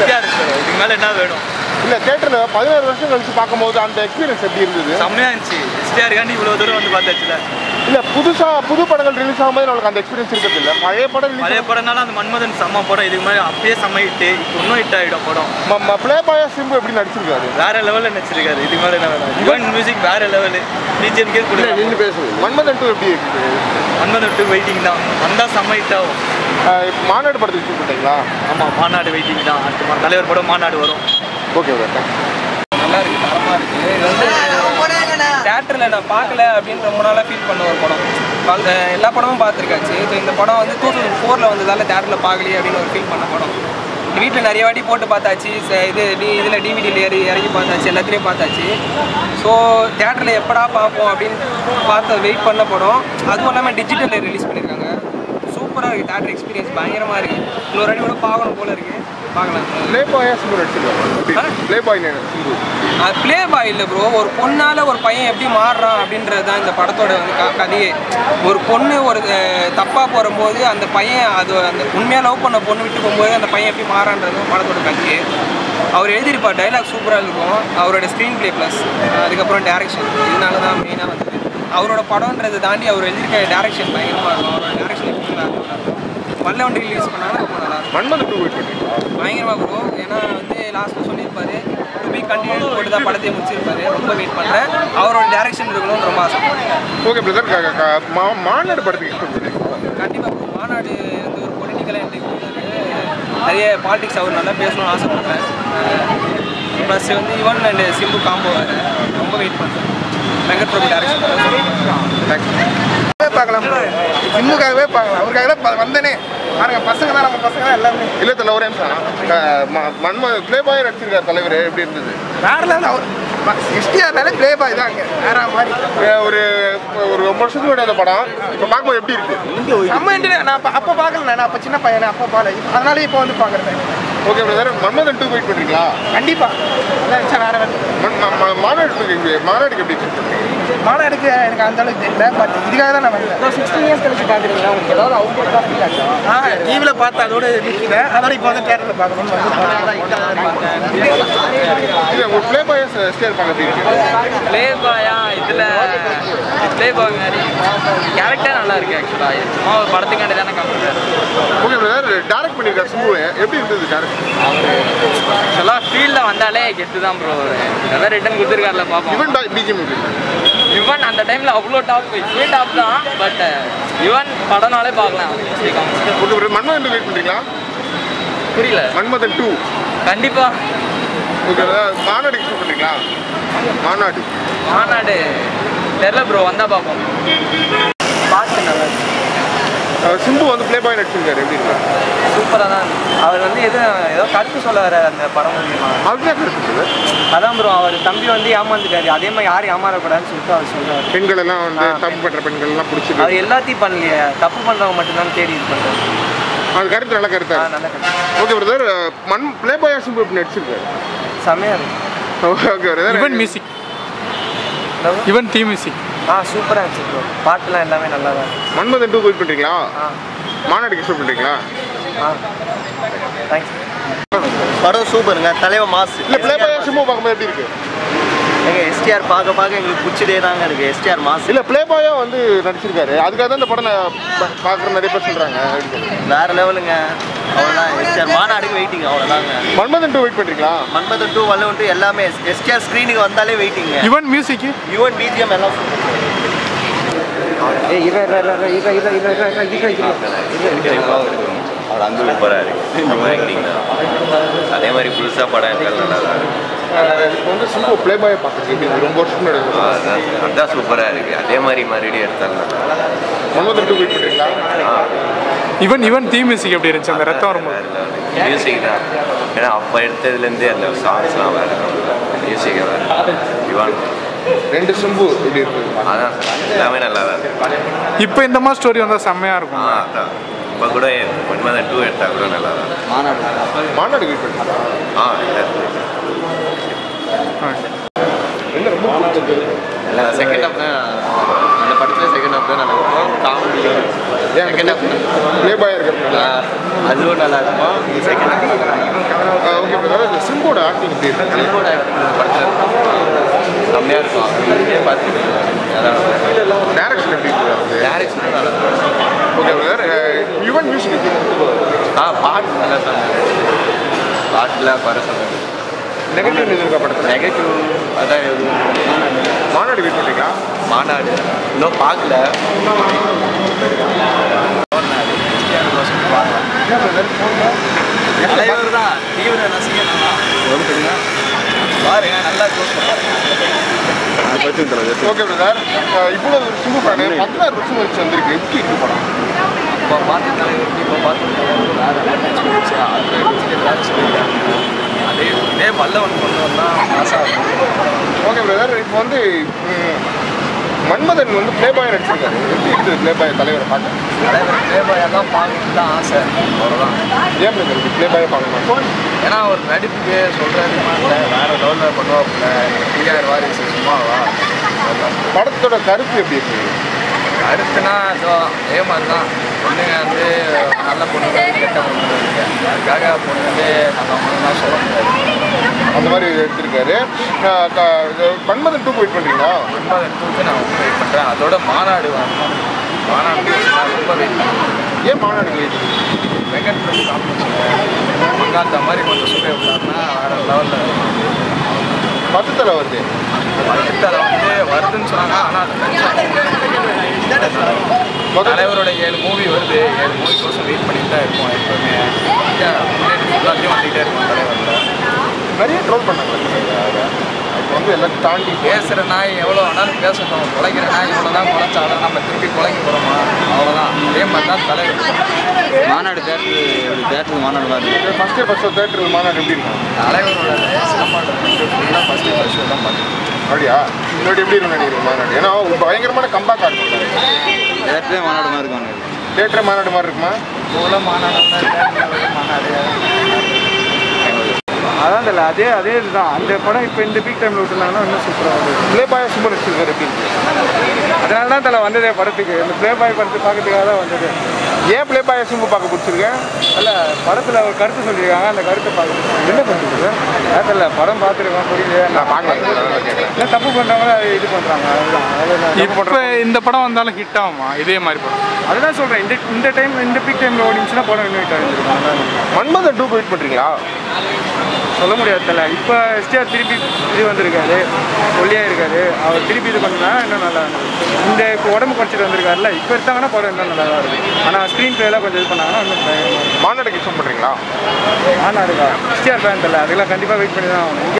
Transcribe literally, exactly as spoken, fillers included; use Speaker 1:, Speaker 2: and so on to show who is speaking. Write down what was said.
Speaker 1: STR இதுக்கு மேலே என்ன வேணும்?
Speaker 2: இல்லை தேட்டரில் பதினோரு வருஷம் கழிச்சு பார்க்கும்போது அந்த எக்ஸ்பீரியன்ஸ் எப்படி இருந்தது?
Speaker 1: செம்மையாக இருந்துச்சு. எஸ்டிஆருக்காண்டி இவ்வளோ தூரம் வந்து பார்த்தாச்சுல.
Speaker 2: இல்லை புதுசாக புது படங்கள் ரிலீஸ் ஆகும்போது நம்மளுக்கு அந்த எக்ஸ்பீரியன்ஸ் இருக்கிறது இல்லை. பழைய படம்
Speaker 1: பழைய படம்னால அந்த மன்மதன் செம்ம படம். இதுக்கு மாதிரி அப்பயே செம்ம ஹிட்டு, இப்போ இன்னும் ஹிட் ஆகிடும் படம்.
Speaker 2: ப்ளே பாயா சிம்பு எப்படி நடிச்சிருக்காரு?
Speaker 1: வேற லெவலில் நடிச்சிருக்காரு. இதுக்கு மேலே என்ன வேணும்? யுவன் மியூசிக் வேற லெவலு. பிஜிஎம்கே கூட
Speaker 2: நின்று பேசுவது. மன்மதன் டூ எப்படி இருக்குது?
Speaker 1: மன்மதன் டூ வெயிட்டிங் தான். வந்தால் செம்ம ஹிட் ஆகும்.
Speaker 2: மாநாடு படத்துக்கு சொல்லிட்டீங்களா?
Speaker 1: ஆமாம், மாநாடு வெயிட்டிங் தான். அடுத்த தலைவர் படம் மாநாடு வரும்.
Speaker 2: ஓகே ஓகே
Speaker 3: நல்லா இருக்குது, தரமாக இருக்குது. இது வந்து தேட்டரில் நான் பார்க்கல அப்படின்னு ரொம்ப நாளாக ஃபீல் பண்ண ஒரு படம். எல்லா படமும் பார்த்துருக்காச்சு. ஸோ இந்த படம் வந்து டூ தௌசண்ட் ஃபோரில் வந்ததால் தேட்டரில் பார்க்கலையே அப்படின்னு ஒரு ஃபீல் பண்ண படம். வீட்டில் நிறைய வாட்டி போட்டு பார்த்தாச்சு. இது டி இதில் டிவிடியில் ஏறி இறங்கி பார்த்தாச்சு, எல்லாத்துலேயும் பார்த்தாச்சு. ஸோ தேட்டரில் எப்படா பார்ப்போம் அப்படின்னு பார்த்து வெயிட் பண்ண படம். அதுவும் இல்லாமல் டிஜிட்டலில் ரிலீஸ் பண்ணியிருக்காங்க. சூப்பராக இருக்குது. தேட்டர் எக்ஸ்பீரியன்ஸ் பயங்கரமாக இருக்குது. இன்னொரு வாட்டி கூட பார்க்கணும் போல இருக்குது. பார்க்கலாம்.
Speaker 2: ப்ளே பாயா சிம்பு நடிச்சிருக்காங்க. ப்ளே பாய் சிம்பு
Speaker 3: அது ப்ளே பாய் இல்லை ப்ரோ. ஒரு பொண்ணால் ஒரு பையன் எப்படி மாறுறான் அப்படின்றது தான் இந்த படத்தோட வந்து க கதையே. ஒரு பொண்ணு ஒரு தப்பாக போகும்போது அந்த பையன் அது அந்த உண்மையாக லவ் பண்ண பொண்ணு விட்டு போகும்போது அந்த பையன் எப்படி மாறான்றது படத்தோட கதையே. அவர் எழுதியிருப்பார். டைலாக் சூப்பராக இருக்கும். அவரோட ஸ்க்ரீன் ப்ளே ப்ளஸ் அதுக்கப்புறம் டேரக்ஷன் இதனால தான் மெயினாக வந்தது. அவரோட படம்ன்றதை தாண்டி அவர் எழுதியிருக்க டேரக்ஷன் பயங்கரமாக இருக்கும். அவரோட டேரக்ஷன் எப்படி நல்லா வல்லவன் ரிலீஸ் பண்ணாலும் ரொம்ப நல்லா இருக்கும்.
Speaker 2: மன்மதன் டூ வெயிட் பண்ணிருக்கீங்களா?
Speaker 3: பயங்கரமாக இருக்கும். ஏன்னா வந்து லாஸ்ட்டில் சொல்லியிருப்பாரு டு பி கண்டினியூ போட்டு தான் படத்தையே முடிச்சிருப்பாரு. ரொம்ப வெயிட் பண்ணுறேன். அவரோட டேரக்ஷன் இருக்கணும்னு ரொம்ப ஆசை.
Speaker 2: ஓகே பிரதர், மாநாடு படத்துக்கு
Speaker 3: கண்டிப்பாக மாநாடு வந்து ஒரு பொலிட்டிக்கலாக என்ட்ரி நிறைய பாலிடிக்ஸ் அவர் நல்லா பேசணும்னு ஆசைப்படுறேன். ப்ளஸ் வந்து யுவன் அண்ட் சிம்பு காம்போ வேறு ரொம்ப வெயிட் பண்ணுறேன். வெங்கட் பிரபு டேரக்ஷன்
Speaker 4: பார்க்கலாம். சிம்புக்காகவே பார்க்கலாம். அவருக்காக தான் வந்தனே. பாருங்க பசங்க தான், நம்ம பசங்க தான் எல்லாமே.
Speaker 2: இல்லை தலை ஒரே மன்ம ப்ளே பாய் நடிச்சிருக்காரு தலைவர். எப்படி இருந்தது?
Speaker 4: வேற லெவல். அவர் எஸ்டிஆர்னாலே ப்ளே பாய் தான். அங்கே வேற மாதிரி
Speaker 2: ஒரு ஒரு ரொம்ப வருஷத்துக்கு விட அந்த படம் இப்போ பார்க்கும்போது எப்படி இருக்கு?
Speaker 4: செம்ம இன்டர்நெட். நான் அப்போ பார்க்கல. நான் அப்போ சின்ன பையனை அப்போ பார்க்கல. அதனால இப்போ வந்து பார்க்குறேன்.
Speaker 2: Okay brother, Manmadhan two wait பண்ணுறீங்களா?
Speaker 4: கண்டிப்பாக வேற
Speaker 2: மாநாடு மாநாடுக்கு எப்படி இருக்கு?
Speaker 4: மாநாடுக்கு எனக்கு அந்த அளவுக்கு தெரியல. பட் இதுக்காக தான் நான் வந்தேன். சிக்ஸ்டீன் இயர்ஸ் கழிச்சு பார்க்குறீங்களா? உங்களுக்கு ஏதாவது அவுட் ஃபீல் ஆச்சா? ஆ டிவியில் பார்த்து அதோட நிற்கல. அதோட இப்போ வந்து தேட்டரில் பார்க்கணும்னு வந்து
Speaker 2: இல்லை உங்கள் ப்ளே பாய் ஸ்டேர் பார்க்க இருக்கு.
Speaker 1: ப்ளே பாயா இதில் ப்ளே பாய் மாதிரி கேரக்டர் நல்லா இருக்குது. ஆக்சுவலாக சும்மா ஒரு படத்துக்காண்டி தானே கம்பெனி.
Speaker 2: ஓகே பிரதர், டேரக்ட் பண்ணியிருக்காரு சிம்பு. எப்படி இருந்தது டேரக்ட்?
Speaker 1: ஆக்சுவலாக ஃபீல்டில் வந்தாலே கெத்து தான் ப்ரோ. எதாவது ரிட்டன் கொடுத்துருக்காருல பார்ப்போம்.
Speaker 2: ஈவன் பிஜிஎம்
Speaker 1: யுவன் அந்த டைமில் அவ்வளோ டாப் இப்பவே டாப் தான். பட் யுவன் படம்னாலே பார்க்கலாம்.
Speaker 2: ஓகே மன்மதன் டூ வெயிட் பண்ணுறீங்களா?
Speaker 1: புரியல.
Speaker 2: மன்மதன் டூ
Speaker 1: கண்டிப்பாக.
Speaker 2: ஓகே மாநாடு எக்ஸ்பெக்ட் பண்ணுறீங்களா? மாநாடு
Speaker 1: மாநாடு தெரில ப்ரோ, வந்தால் பார்ப்போம்.
Speaker 3: பார்த்து நல்லா
Speaker 2: சிம்பு வந்து ப்ளே பாய் நடிச்சிருக்காரு. எப்படி இருக்காரு?
Speaker 3: சூப்பராக தான். அவர் வந்து எதுவும் ஏதோ கருத்து சொல்ல வர அந்த படம் மூலியமாக.
Speaker 2: அதுதான் கருத்து.
Speaker 3: அதான் ப்ரோ, அவர் தம்பி வந்து ஏமாந்துட்டாரு. அதே மாதிரி யாரும் ஏமாறக்கூடாதுன்னு சொல்லிட்டு அவர் சொல்றாரு.
Speaker 2: பெண்கள் எல்லாம் வந்து தப்பு பண்ணுற பெண்கள் எல்லாம் பிடிச்சிருக்கு.
Speaker 3: அவர் எல்லாத்தையும் பண்ணலையே, தப்பு பண்ணுறவங்க மட்டும்தான் தேடி இது பண்ணுறாரு.
Speaker 2: அது கருத்து நல்ல கருத்தா?
Speaker 3: நல்ல கருத்து.
Speaker 2: ஓகே பிரதர், மண் ப்ளே பாயா சிம்பு எப்படி நடிச்சிருக்காரு?
Speaker 3: செம்மையாக இருக்கு.
Speaker 2: Okay brother.
Speaker 5: Yuvan music, Yuvan theme music
Speaker 3: ஆ சூப்பராக இருந்துச்சு ப்ரோ. பாட்டுலாம் எல்லாமே நல்லா தான் இருக்கு.
Speaker 2: மன்மதன் டூ வெயிட் பண்ணுறீங்களா?
Speaker 3: ஆ
Speaker 2: மாநாடு எக்ஸ்பெக்ட் பண்ணுறீங்களா?
Speaker 3: ஆ தேங்க்ஸ்.
Speaker 6: படம் சூப்பருங்க. தலைவர் மாஸ்.
Speaker 2: இல்லை ப்ளே பாயா சிம்பு பார்க்கும்போது எப்படி இருக்கு?
Speaker 6: எங்கள் எஸ்டிஆர் பார்க்க பார்க்க எங்களுக்கு பிடிச்சதே தாங்க இருக்குது. எஸ்டிஆர் மாஸ்.
Speaker 2: இல்லை ப்ளே பாயா வந்து நடிச்சிருக்காரு. அதுக்காக தான் இந்த படம் பார்க்குற நிறைய பேர் சொல்கிறாங்க.
Speaker 6: வேற லெவலுங்க. அவ்வளோதான். எஸ்டிஆர் மாநாடுக்கு வெயிட்டிங். அவ்வளோதாங்க.
Speaker 2: மன்மதன் டூ வெயிட் பண்ணுறீங்களா?
Speaker 6: மன்மதன் டூ வல்லவன் டூ எல்லாமே எஸ்டிஆர் ஸ்க்ரீனுக்கு வந்தாலே வெயிட்டிங்க.
Speaker 5: யுவன் மியூசிக்,
Speaker 6: யுவன் பிஜிஎம் எல்லாம்
Speaker 7: அவர் அங்கே போகிறாரு. அதே மாதிரி புதுசாக படம் எடுக்கிறது நல்லா
Speaker 2: இப்போ வந்து சிம்பு ப்ளே பாயை பார்த்துருக்கு. ரொம்ப வருஷம்
Speaker 7: அதுதான் சூப்பராக இருக்குது. அதே மாதிரி மறுபடியும் எடுத்தாங்க.
Speaker 2: மன்மதன் டூ வெயிட் பண்ணுறீங்களா?
Speaker 5: யுவன் யுவன் தீம் மியூசிக் எப்படி இருந்துச்சு? அந்த ரத்தம் வரும்போது
Speaker 7: மியூசிக் தான். ஏன்னா அப்போ எடுத்ததுலேருந்தே அந்த சாங்ஸ்லாம் வேறு மியூசிக்கை வேறு. யுவன்
Speaker 2: ரெண்டு சிம்பு எப்படி இருக்குது?
Speaker 7: அதான் எல்லாமே நல்லா தான் இருக்குது.
Speaker 5: இப்போ இந்த மாதிரி ஸ்டோரி வந்தால் செம்மையாக இருக்கும்.
Speaker 7: ஆ அதான் இப்போ கூட மன்மதன் டூ எடுத்தால் கூட நல்லா தான்.
Speaker 6: மாநாடு
Speaker 2: மாநாடு வெயிட் பண்ணுறீங்களா?
Speaker 7: ஆ இல்லை
Speaker 2: என்ன ரொம்ப பிடிச்சது?
Speaker 6: இல்லை செகண்ட் ஹாஃப் தான். அந்த படத்தில் செகண்ட் ஹாஃப் தான் நல்லா இருக்கும். காமெடி செகண்ட் ஹாஃப்
Speaker 2: ப்ளே பாயா இருக்கிறதுனால
Speaker 6: அதுவும் நல்லா இருக்கும். செகண்ட் ஹாஃப்
Speaker 2: ஓகே எப்படி இருக்கு?
Speaker 6: செல்ஃபோன் ஆக்டிங் இந்த படத்தில் செம்மையாக இருக்கும் இங்கே பார்த்துட்டு அதான்
Speaker 2: டைரக்ஷன் எப்படி இருக்கு?
Speaker 6: டேரக்ஷன் நல்லா இருக்கும்.
Speaker 2: Okay brother. யுவன் மியூசிக் எப்படி இருக்கு?
Speaker 6: ஆ பாட்டு நல்லா சொன்னாங்க. பாட்டில் வர சொன்னாங்க.
Speaker 2: நெகட்டிவ் எது இருக்கா படத்தில்?
Speaker 6: நெகட்டிவ் அதான் எதுவும்
Speaker 2: மாநாடு வெயிட் பண்ணுறீங்களா?
Speaker 6: மாநாடு இன்னும் பார்க்கல.
Speaker 3: தலைவர் தான் தீவிர ரசிகனா பாருங்க நல்லா க்ளோஸ்
Speaker 2: ஓகே பிரதர். இவ்வளோ ஒரு சிம்பு ஃபேனு பதினாறு வருஷம் வச்சு வந்திருக்கு. எப்படி இருக்கு படம்?
Speaker 3: இப்போ பார்த்து தலைவருக்கு இப்போ பார்த்து அதே இதே வல்லவன் கொண்டு வந்தால் ஆசை.
Speaker 2: Okay brother. இப்போ வந்து ம், மன்மதன் வந்து பிளே பாய் நடிச்சிருக்காரு. எப்படி இருக்குது பிளே பாய் தலைவரை பார்க்க?
Speaker 3: தலைவர் தேவையெல்லாம் பார்க்கணுன்னு தான் ஆசை. அவ்வளோதான்.
Speaker 2: ஏன் பிரதர் பிளே பாயை பார்க்கணும்?
Speaker 3: ஏன்னா ஒரு நடிப்புக்கு சொல்கிறது இல்லை வேறு லெவலில் பண்ணுவாப்புல ஐயாயிரம் வாரிசு சும்மாவா அவ்வளோதான்.
Speaker 2: படத்தோட கருத்து எப்படி இருக்கு?
Speaker 3: அடுத்துனா இதோ அதே மாதிரி தான் பொண்ணுங்க வந்து நல்ல பொண்ணுங்க கெட்ட பொண்ணுங்க இருக்கு. அதுக்காக பொண்ணு வந்து நம்ம பொண்ணுலாம் சொல்ல முடியாது.
Speaker 2: அந்த மாதிரி எடுத்திருக்காரு. அஹ் க- இது மன்மதன் டூ வெயிட் பண்ணுறீங்களா?
Speaker 3: ரொம்ப எடுத்து நான் வெயிட் பண்ணுறேன். அதோட மாநாடு வரணும். மாநாடு நான் ரொம்ப வெயிட் பண்ணுறேன்.
Speaker 2: ஏன் மாநாடு வெயிட்?
Speaker 3: வெங்கட் பிரபு காம்படிஷன் மங்காத்த மாதிரி கொஞ்சம் சுற்றி விட்டாருன்னா வேறு லெவலில்
Speaker 2: பத்து தலை வருது.
Speaker 3: பக்கத்தில் வந்து வருதுன்னு சொன்னாங்க. ஆனால்
Speaker 2: முதல்
Speaker 3: தலைவரோட ஏழு மூவி வருது. ஏழு மூவி கோசம் வெயிட் பண்ணிட்டு தான் இருப்போம் எப்பவுமே. எல்லாத்தையும் வந்துகிட்டே இருக்கும் தலைவரில்.
Speaker 2: நிறைய ட்ரோல் பண்ணாங்க. இப்போ வந்து எல்லாத்தையும் தாண்டி
Speaker 3: பேசுகிற நாய் எவ்வளோ வேணாலும் பேசட்டும். குலைக்கிற நாய் எவ்வளோ தான் குலைச்சாலும் நம்ம திருப்பி குலைக்க போகிறோமா அவ்வளோதான். அதே மாதிரி தான் தலைவர்.
Speaker 6: மாநாடு தேட்டரு தேட்டருக்கு மாநாடு மாதிரி
Speaker 2: ஃபஸ்ட்டு ஃபஸ்ட்டு தேட்டர் மாநாடு எப்படி இருக்கும்?
Speaker 3: தலைவரோட சினிமா ஃபுல்லாக ஃபஸ்ட்டு ஃபஸ்ட்டு தான் பார்த்தேன்.
Speaker 2: அப்படியா? இன்னொரு எப்படி இருக்கும் நினைக்கிறீங்க மாநாடு? ஏன்னா ஒரு பயங்கரமான கம்பேக்காக இருக்கும்.
Speaker 6: தேட்டரே மாநாடு மாதிரி இருக்காங்க.
Speaker 2: தேட்டரே மாநாடு மாதிரி இருக்குமா?
Speaker 3: இவ்வளோ மாநாடு மாநாடு
Speaker 4: அதான் தெரியல அதே அதே இதுதான் அந்த படம் இப்போ இந்த பீக் டைமில் விட்டுருந்தாங்கன்னா இன்னும் சூப்பராக வந்து
Speaker 2: பிளே பாய் சூப்பர் நடிச்சிருக்காரு. எப்படி இருக்கு?
Speaker 4: அதனால தான் தலை வந்ததே படத்துக்கு இந்த ப்ளே பாய் படத்தை பார்க்கறதுக்காக தான் வந்தது.
Speaker 2: ஏன் பிளே பாய் சிம்பு பார்க்க பிடிச்சிருக்கேன்?
Speaker 4: இல்லை படத்தில் ஒரு கருத்து சொல்லியிருக்காங்க அந்த கருத்தை பார்க்க என்ன பண்ணுறது அதான் தெரியல படம் பார்த்துருக்கோம் புரியுது
Speaker 2: நான் பார்க்க கேட்குறேன்.
Speaker 4: இல்லை தப்பு பண்ணுறவங்க அதை இது பண்ணுறாங்க அதுதான் அதாவது
Speaker 5: இப்போ இந்த படம் வந்தாலும் ஹிட் ஆகுமா இதே மாதிரி படம்?
Speaker 4: அதுதான் சொல்கிறேன் இந்த இந்த டைம் இந்த பீக் டைமில் ஓடிச்சுன்னா படம் இன்னும் ஹிட் ஆகிருக்கும்.
Speaker 2: மன்மதன் டூ வெயிட் பண்ணுறீங்களா?
Speaker 4: சொல்ல முடியாது தெரியல. இப்போ எஸ்டிஆர் திருப்பி இது வந்திருக்காரு ஒல்லியாக இருக்காரு. அவர் திருப்பி இது பண்ணா இன்னும் நல்லா இருந்தது. இந்த இப்போ உடம்பு குறைச்சிட்டு வந்திருக்காருல்ல இப்போ எடுத்தாங்கன்னா படம் இன்னும் நல்லா தான் இருக்குது. ஆனால் ஸ்க்ரீன் பிளேலாம் கொஞ்சம் இது பண்ணாங்கன்னா இன்னும் பயங்கரமாக இருக்கும்.
Speaker 2: மாநாடுக்கு இஷ்டம் பண்ணுறீங்களா?
Speaker 4: ஆனால் அதுக்கா எஸ்டிஆர் ஃபேன் தெரியல அதெல்லாம் கண்டிப்பாக வெயிட் பண்ணி தான் ஆகணும்.